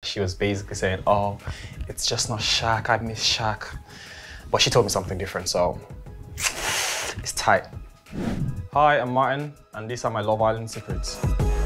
She was basically saying, oh, it's just not Shaq, I miss Shaq. But she told me something different, so it's tight. Hi, I'm Martin, and these are my Love Island secrets.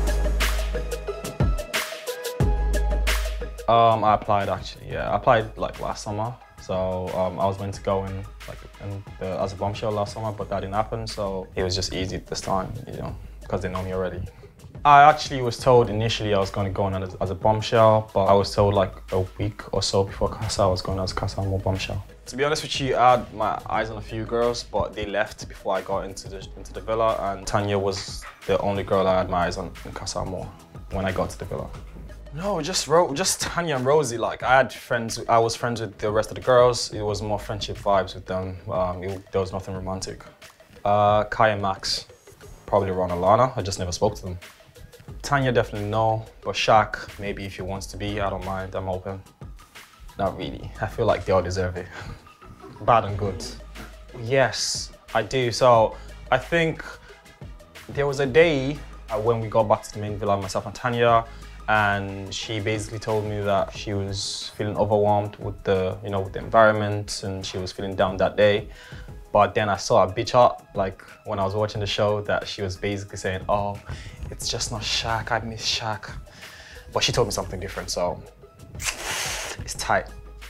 I applied actually, yeah. I applied like last summer. So I was meant to go in as a bombshell last summer, but that didn't happen. So it was just easy this time, you know, because they know me already. I actually was told initially I was going to go in as a bombshell, but I was told like a week or so before Casa I was going as Casa Amor bombshell. To be honest with you, I had my eyes on a few girls, but they left before I got into the villa, and Tanya was the only girl I had my eyes on in Casa Amor when I got to the villa. No, just Tanya and Rosie. Like I was friends with the rest of the girls. It was more friendship vibes with them. There was nothing romantic. Kai and Max, probably Ron and Lana. I just never spoke to them. Tanya definitely no, but Shaq, maybe if he wants to be, I don't mind, I'm open. Not really, I feel like they all deserve it. Bad and good. Yes, I do. So I think there was a day when we got back to the main villa, myself and Tanya, and she basically told me that she was feeling overwhelmed with the environment, and she was feeling down that day. But then I saw a bitch up, like when I was watching the show, that she was basically saying, oh, it's just not Shaq, I miss Shaq. But she told me something different, so it's tight.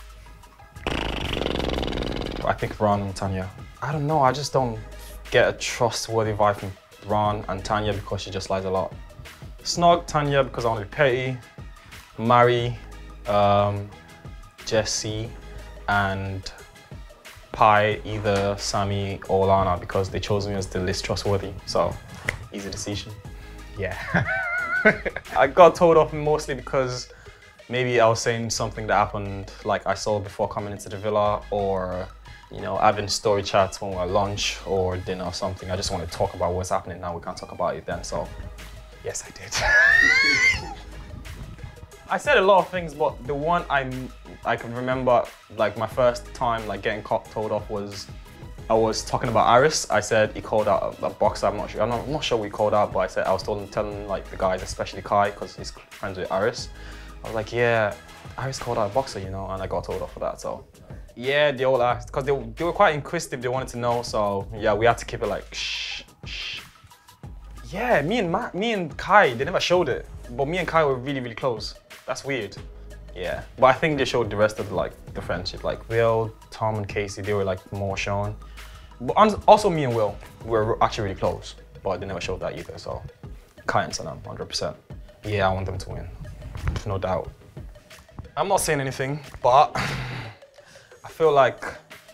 I think Ron and Tanya. I don't know, I just don't get a trustworthy vibe from Ron and Tanya because she just lies a lot. Snog Tanya because I want to be petty. Mari, Jesse, and Pi, either Sammy or Lana, because they chose me as the least trustworthy. So, easy decision. Yeah. I got told off mostly because maybe I was saying something that happened like I saw before coming into the villa, or having story chats when we're at lunch or dinner or something. I just want to talk about what's happening now. We can't talk about it then, so yes, I did. I said a lot of things, but the one I can remember, like my first time like getting told off was, I was talking about Aris. I said he called out a boxer. I'm not sure what he called out, but I was telling like the guys, especially Kai, because he's friends with Aris. I was like, yeah, Aris called out a boxer, and I got told off for that. So yeah, they all asked because they were quite inquisitive. They wanted to know, so yeah, we had to keep it like shh, shh. Yeah, me and Kai, they never showed it, but me and Kai were really, really close. That's weird. Yeah, but I think they showed the rest of the friendship. Like Will, Tom, and Casey, they were like more shown. But also me and Will were actually really close, but they never showed that either. So Kai and Sanam, 100%. Yeah, I want them to win, no doubt. I'm not saying anything, but I feel like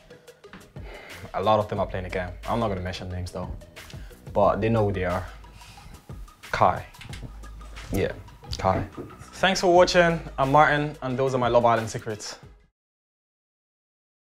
a lot of them are playing the game. I'm not gonna mention names though, but they know who they are. Kai. Yeah, Kai. Thanks for watching. I'm Martin, and those are my Love Island secrets.